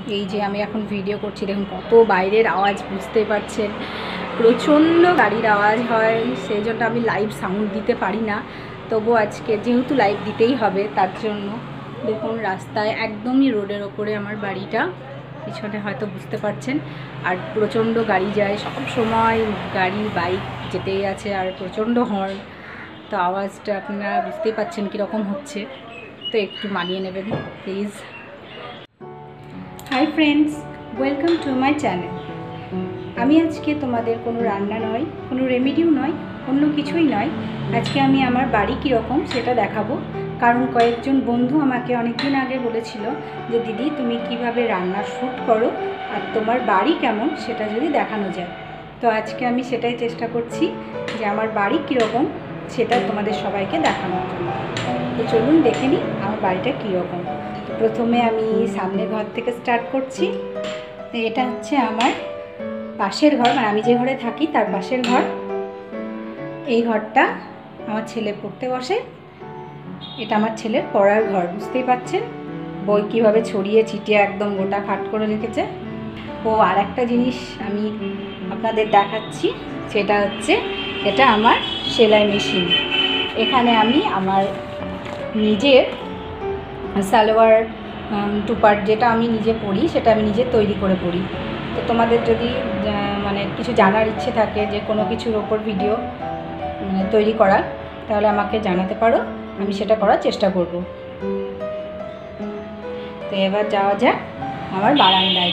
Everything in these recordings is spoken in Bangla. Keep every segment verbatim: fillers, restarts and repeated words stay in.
এই যে আমি এখন ভিডিও করছি, দেখুন কত বাইরের আওয়াজ, বুঝতেই পারছেন প্রচণ্ড গাড়ির আওয়াজ হয়, সেই জন্য আমি লাইভ সাউন্ড দিতে পারি না। তবু আজকে যেহেতু লাইভ দিতেই হবে তার জন্য দেখুন রাস্তায় একদমই রোডের ওপরে আমার বাড়িটা, পিছনে হয়তো বুঝতে পারছেন। আর প্রচণ্ড গাড়ি যায়, সব সময় গাড়ি বাইক যেতেই আছে আর প্রচণ্ড হর্ন, তো আওয়াজটা আপনারা বুঝতেই পারছেন কীরকম হচ্ছে, তো একটু মানিয়ে নেবেন please. Hi friends, welcome to my channel. আমি আজকে তোমাদের কোনো রান্না নয়, কোনো রেমেডিও নয়, অন্য কিছুই নয়, আজকে আমি আমার বাড়ি কীরকম সেটা দেখাবো। কারণ কয়েকজন বন্ধু আমাকে অনেক দিন আগে বলেছিল যে দিদি তুমি কিভাবে রান্না শ্যুট করো আর তোমার বাড়ি কেমন সেটা যদি দেখানো যায়। তো আজকে আমি সেটাই চেষ্টা করছি যে আমার বাড়ি কীরকম সেটা তোমাদের সবাইকে দেখানোর জন্য। তো চলুন দেখে নিই আমার বাড়িটা কীরকম। তো প্রথমে আমি সামনের ঘর থেকে স্টার্ট করছি। এটা হচ্ছে আমার পাশের ঘর, মানে আমি যে ঘরে থাকি তার পাশের ঘর। এই ঘরটা আমার ছেলে পড়তে বসে, এটা আমার ছেলের পড়ার ঘর, বুঝতেই পাচ্ছেন বই কীভাবে ছড়িয়ে ছিটিয়ে একদম গোটা খাট করে রেখেছে। ও আর একটা জিনিস আমি আপনাদের দেখাচ্ছি, সেটা হচ্ছে এটা আমার সেলাই মেশিন। এখানে আমি আমার নিজের সালোয়ার টু পার্ট যেটা আমি নিজে পরি সেটা আমি নিজে তৈরি করে পরি। তো তোমাদের যদি মানে কিছু জানার ইচ্ছে থাকে যে কোনো কিছুর ওপর ভিডিও মানে তৈরি করা, তাহলে আমাকে জানাতে পারো, আমি সেটা করার চেষ্টা করব। তো এবার যাওয়া যাক আমার বারান্দায়।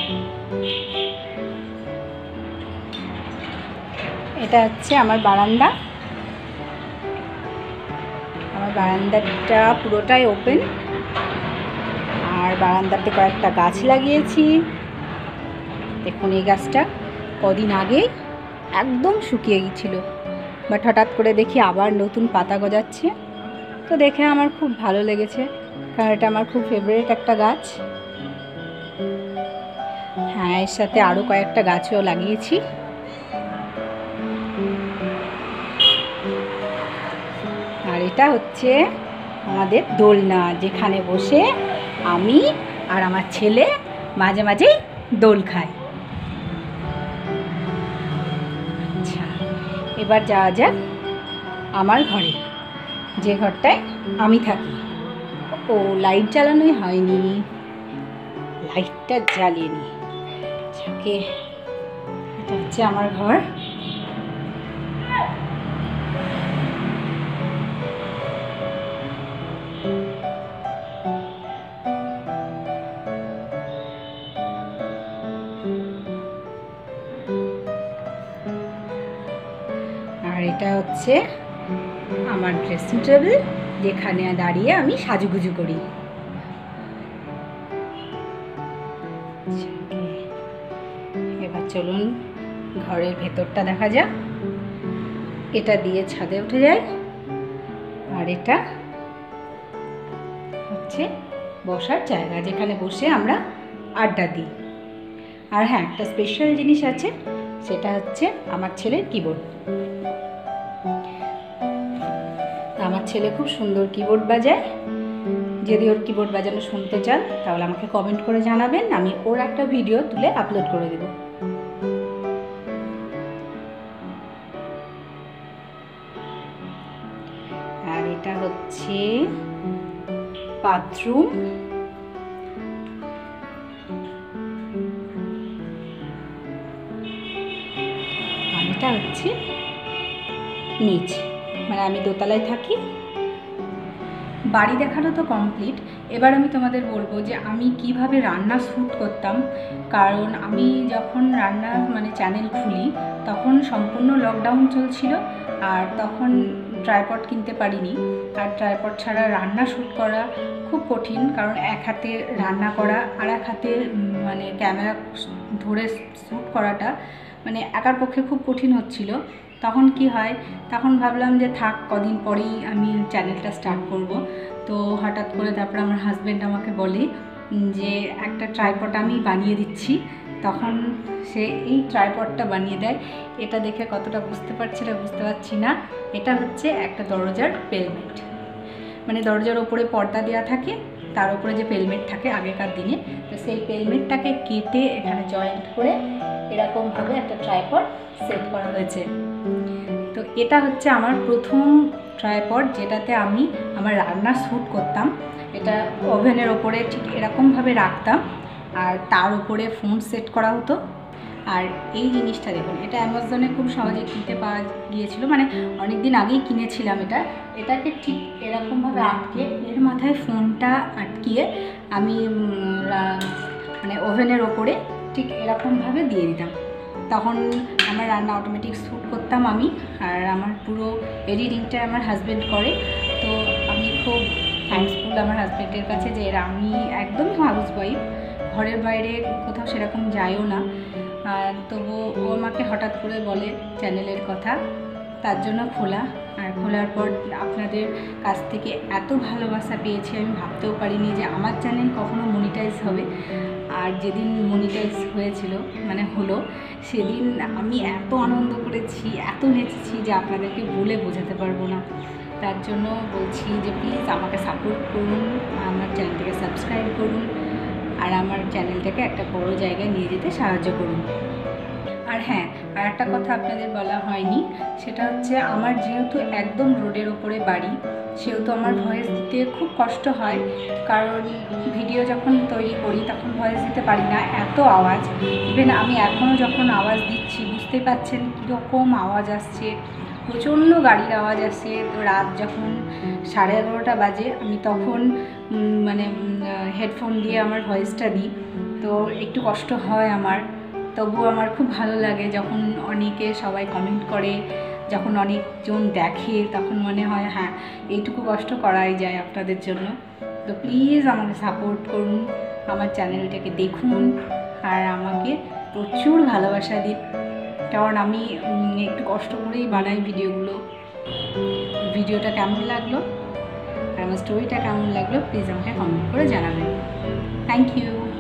এটা হচ্ছে আমার বারান্দা। আমার বারান্দাটা পুরোটাই ওপেন, আর বারান্দাতে কয়েকটা গাছ লাগিয়েছি। দেখুন এই গাছটা কদিন আগে একদম শুকিয়ে গিয়েছিল, বাট হঠাৎ করে দেখি আবার নতুন পাতা গজাচ্ছে। তো দেখে আমার খুব ভালো লেগেছে, কারণ এটা আমার খুব ফেভারিট একটা গাছ। হ্যাঁ, এর সাথে আরও কয়েকটা গাছও লাগিয়েছি। আর এটা হচ্ছে আমাদের দোলনা, যেখানে বসে আমি আর আমার ছেলে মাঝে মাঝেই দোল খাই। আচ্ছা, এবার যাওয়া যাক আমার ঘরে, যে ঘরটায় আমি থাকি। ও লাইট জ্বালানোই হয়নি, লাইটটা জ্বালিয়ে নি। যাকে এটা হচ্ছে আমার ঘর। আর এটা হচ্ছে আমার ড্রেসিং টেবিল, যেখানে দাঁড়িয়ে আমি সাজুগুজু করি। এবার চলুন ঘরের ভেতরটা দেখা যাক। এটা দিয়ে ছাদে উঠে যায়, আর এটা হচ্ছে বসার জায়গা, যেখানে বসে আমরা আড্ডা দিই। আর হ্যাঁ, একটা স্পেশাল জিনিস আছে, সেটা হচ্ছে আমার ছেলের কিবোর্ড। আমার ছেলে খুব সুন্দর কিবোর্ড বাজায়। যদি ওর কিবোর্ড বাজানো শুনতে চান তাহলে আমাকে কমেন্ট করে জানাবেন, আমি ওর একটা ভিডিও তুলে আপলোড করে দেব। আর এটা হচ্ছে বাথরুম। আর এটা হচ্ছে নিচ, মানে আমি দোতলায় থাকি। বাড়ি দেখানো তো কমপ্লিট, এবার আমি তোমাদের বলবো যে আমি কিভাবে রান্না শ্যুট করতাম। কারণ আমি যখন রান্না মানে চ্যানেল খুলি তখন সম্পূর্ণ লকডাউন চলছিল, আর তখন ট্রাইপড কিনতে পারিনি। আর ট্রাইপড ছাড়া রান্না শ্যুট করা খুব কঠিন, কারণ এক হাতে রান্না করা আর এক হাতে মানে ক্যামেরা ধরে শ্যুট করাটা মানে একার পক্ষে খুব কঠিন হচ্ছিল। তখন কি হয়, তখন ভাবলাম যে থাক, কদিন পরেই আমি চ্যানেলটা স্টার্ট করব। তো হঠাৎ করে তারপর আমার হাজব্যান্ড আমাকে বলে যে একটা ট্রাইপড আমি বানিয়ে দিচ্ছি। তখন সে এই ট্রাইপডটা বানিয়ে দেয়। এটা দেখে কতটা বুঝতে পারছি না বুঝতে পারছি না, এটা হচ্ছে একটা দরজার পেলমেট, মানে দরজার ওপরে পর্দা দেওয়া থাকে, তার উপরে যে পেলমেট থাকে আগেকার দিনে, তো সেই পেলমেটটাকে কেটে এখানে জয়েন্ট করে এরকমভাবে একটা ট্রাইপড সেট করা হয়েছে। তো এটা হচ্ছে আমার প্রথম ট্রাইপড যেটাতে আমি আমার রান্না শ্যুট করতাম। এটা ওভেনের ওপরে ঠিক এরকমভাবে রাখতাম আর তার উপরে ফোন সেট করা হতো। আর এই জিনিসটা দেখুন, এটা অ্যামাজনে খুব সহজে কিনতে পাওয়া গিয়েছিল, মানে অনেক দিন আগেই কিনেছিলাম এটা। এটাকে ঠিক এরকমভাবে আটকে এর মাথায় ফোনটা আটকিয়ে আমি মানে ওভেনের ওপরে ঠিক এরকমভাবে দিয়ে দিতাম, তখন আমার রান্না অটোমেটিক শ্যুট করতাম আমি। আর আমার পুরো এডিটিংটা আমার হাজব্যান্ড করে, তো আমি খুব থ্যাঙ্কসফুল আমার হাজব্যান্ডের কাছে যে এরা আমি একদমই হাউস ওয়াইফ, ঘরের বাইরে কোথাও সেরকম যাইও না। আর তবু ও আমাকে হঠাৎ করে বলে চ্যানেলের কথা, তার জন্য খোলা। আর খোলার পর আপনাদের কাছ থেকে এত ভালোবাসা পেয়েছি, আমি ভাবতেও পারিনি যে আমার চ্যানেল কখনো মনিটাইজ হবে। আর যেদিন মনিটাইজ হয়েছিল মানে হলো, সেদিন আমি এত আনন্দ করেছি, এত নেচেছি যে আপনাদেরকে বলে বোঝাতে পারবো না। তার জন্য বলছি যে প্লিজ আমাকে সাপোর্ট করুন, আমার চ্যানেলটাকে সাবস্ক্রাইব করুন আর আমার চ্যানেলটাকে একটা বড় জায়গায় নিয়ে যেতে সাহায্য করুন। আর হ্যাঁ, আর একটা কথা আপনাদের বলা হয়নি, সেটা হচ্ছে আমার যেহেতু একদম রোডের ওপরে বাড়ি, সেহেতু আমার ভয়েস দিতে খুব কষ্ট হয়, কারণ ভিডিও যখন তৈরি করি তখন ভয়েস দিতে পারি না, এত আওয়াজ। ইভেন আমি এখনও যখন আওয়াজ দিচ্ছি বুঝতে পারছেন কীরকম আওয়াজ আসছে, প্রচণ্ড গাড়ির আওয়াজ আসছে। তো রাত যখন সাড়ে এগারোটা বাজে আমি তখন মানে হেডফোন দিয়ে আমার ভয়েসটা দিই, তো একটু কষ্ট হয় আমার। তবু আমার খুব ভালো লাগে যখন অনেকে সবাই কমেন্ট করে, যখন অনেকজন দেখে, তখন মনে হয় হ্যাঁ এইটুকু কষ্ট করাই যায় আপনাদের জন্য। তো প্লিজ আমাকে সাপোর্ট করুন, আমার চ্যানেলটাকে দেখুন আর আমাকে প্রচুর ভালোবাসা দিন, কারণ আমি একটু কষ্ট করেই বানাই ভিডিওগুলো। ভিডিওটা কেমন লাগলো আর আমার স্টোরিটা কেমন লাগলো প্লিজ আমাকে কমেন্ট করে জানাবেন। Thank you.